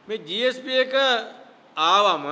මේ GSP එක ආවම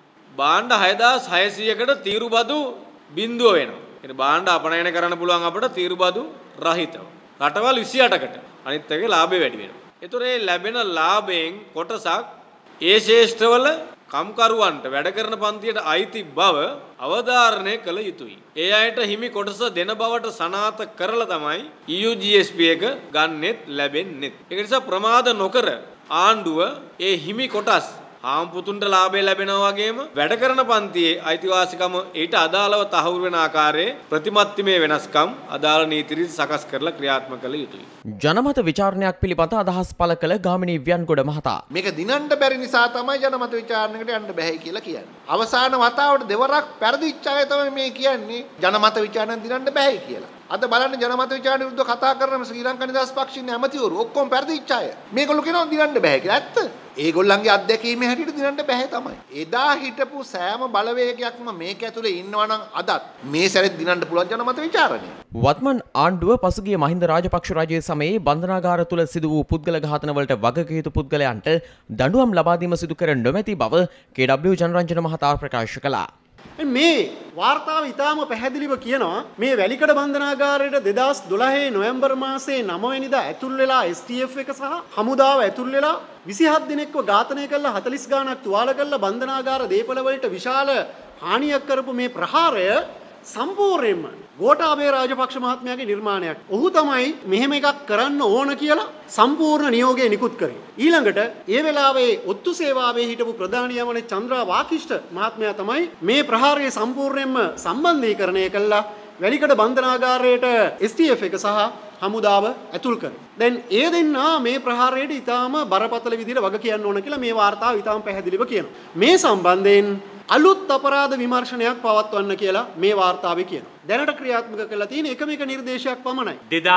භාණ්ඩ 6600කට තීරුබදු බිඳුව වෙනවා. ඒ භාණ්ඩ අපනයන කරන්න පුළුවන් අපිට තීරුබදු රහිතව. රටවල් 28කට අනිත් එකේ ලාභය වැඩි වෙනවා. ඒතර මේ ලැබෙන ලාභයෙන් කොටසක් ඒ ශේෂ්ඨවල කම්කරුවන්ට වැඩ කරන පන්තියට අයිති බව අවධාරණය කළ යුතුයි. ඒ අයට හිමි කොටස දෙන බවට සනාථ කරලා තමයි EU GSP එක ගන්නෙත් ලැබෙන්නෙත්. ඒක නිසා ප්‍රමාද නොකර ආණ්ඩුව ඒ හිමි කොටස් හාම්පුතුන්ට ලාභය ලැබෙනවා වගේම වැඩ කරන පන්තියේ අයිතිවාසිකම ඊට අදාළව තහවුරු වෙන ආකාරයේ ප්‍රතිමත්තිමේ වෙනස්කම් අදාළ නීති රීති සකස් කරලා ක්‍රියාත්මක කළ යුතුයි. ජනමත විචාරණයක් පිළිබඳ අදහස් පළ කළ ගාමිණී ව්‍යන්ගොඩ මහතා මේක දිනන්න බැරි නිසා තමයි ජනමත විචාරණයකට යන්න බැහැ කියලා කියන්නේ. අවසාන වතාවට දෙවරක් පෙරදිච්ච අය තමයි මේ කියන්නේ ජනමත විචාරණ දිනන්න බැහැ කියලා. අද බලන්න ජනමත විචාරණ විරුද්ධව කතා කරන ශ්‍රී ලංකා නිදහස් පක්ෂයේ ඇමතිවරු ඔක්කොම පෙරදිච්ච අය. මේගොල්ලෝ කියනවා දිනන්න බැහැ කියලා. ඇත්ත. ඒගොල්ලන්ගේ අත්දැකීමේ හැටියට දිනන්න බැහැ තමයි. එදා හිටපු සෑම බලවේගයක්ම මේක ඇතුලේ ඉන්නවා නම් අදත් මේ සැරේ දිනන්න පුළුවන් ජනමත විචාරණය. වත්මන් ආණ්ඩුව පසුගිය මහින්ද රාජපක්ෂ රජයේ සමයේ බන්ධනාගාර තුල සිදු වූ පුද්ගල ඝාතන වලට වගකිව යුතු පුද්ගලයන්ට දඬුවම් ලබා දීම සිදු කර නොමැති බව KW ජනරන්ජන මහතා ප්‍රකාශ කළා. මේ වාර්තාව ඉතාම පැහැදිලිව කියනවා මේ වැලිකඩ බන්ධනාගාරයට 2012 නොවැම්බර් මාසයේ 9 වෙනිදා ඇතුල් වෙලා STF එක සහ හමුදාව ඇතුල් වෙලා 27 දිනක්ව ඝාතනය කළා 40 ගාණක් තුවාල කළා බන්ධනාගාර දීපල වලට විශාල හානියක් කරපු මේ ප්‍රහාරය සම්පූර්ණයෙන්ම ගෝඨාභය රාජපක්ෂ මහත්මයාගේ නිර්මාණයක්. ඔහු තමයි මෙහෙම එකක් කරන්න ඕන කියලා සම්පූර්ණ නියෝගය නිකුත් කරේ. ඊළඟට ඒ වෙලාවේ ඔත්තු සේවාවේ හිටපු ප්‍රධානී යමනේ චන්ද්‍රා වාකිෂ්ඨ මහත්මයා තමයි මේ ප්‍රහාරයේ සම්පූර්ණයෙන්ම සම්බන්ධීකරණය කළා වැලිකඩ බන්ධනාගාරයට STF එක සහ හමුදාව ඇතුල් කරේ. දැන් ඒ දෙන්නා මේ ප්‍රහාරයට ඊටාම බරපතල විදිහට වග කියන්න ඕන කියලා මේ වාර්තාව ඊටාම පැහැදිලිව කියනවා. මේ සම්බන්ධයෙන් අලුත් අපරාධ විමර්ශනයක් පවත්වන්න කියලා මේ වාර්තාවේ කියනවා. දැනට ක්‍රියාත්මක කරලා තියෙන එකම එක නිර්දේශයක් පමණයි.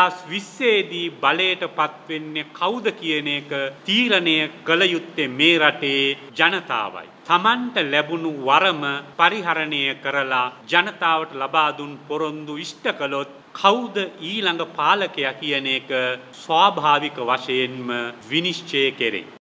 2020 දී බලයටපත් වෙන්නේ කවුද කියන එක තීරණය කළ යුත්තේ මේ රටේ ජනතාවයි. තමන්ට ලැබුණු වරම පරිහරණය කරලා ජනතාවට ලබා දුන් පොරොන්දු ඉෂ්ට කළොත් කවුද ඊළඟ පාලකයා කියන එක ස්වාභාවික වශයෙන්ම විනිශ්චය කෙරේ.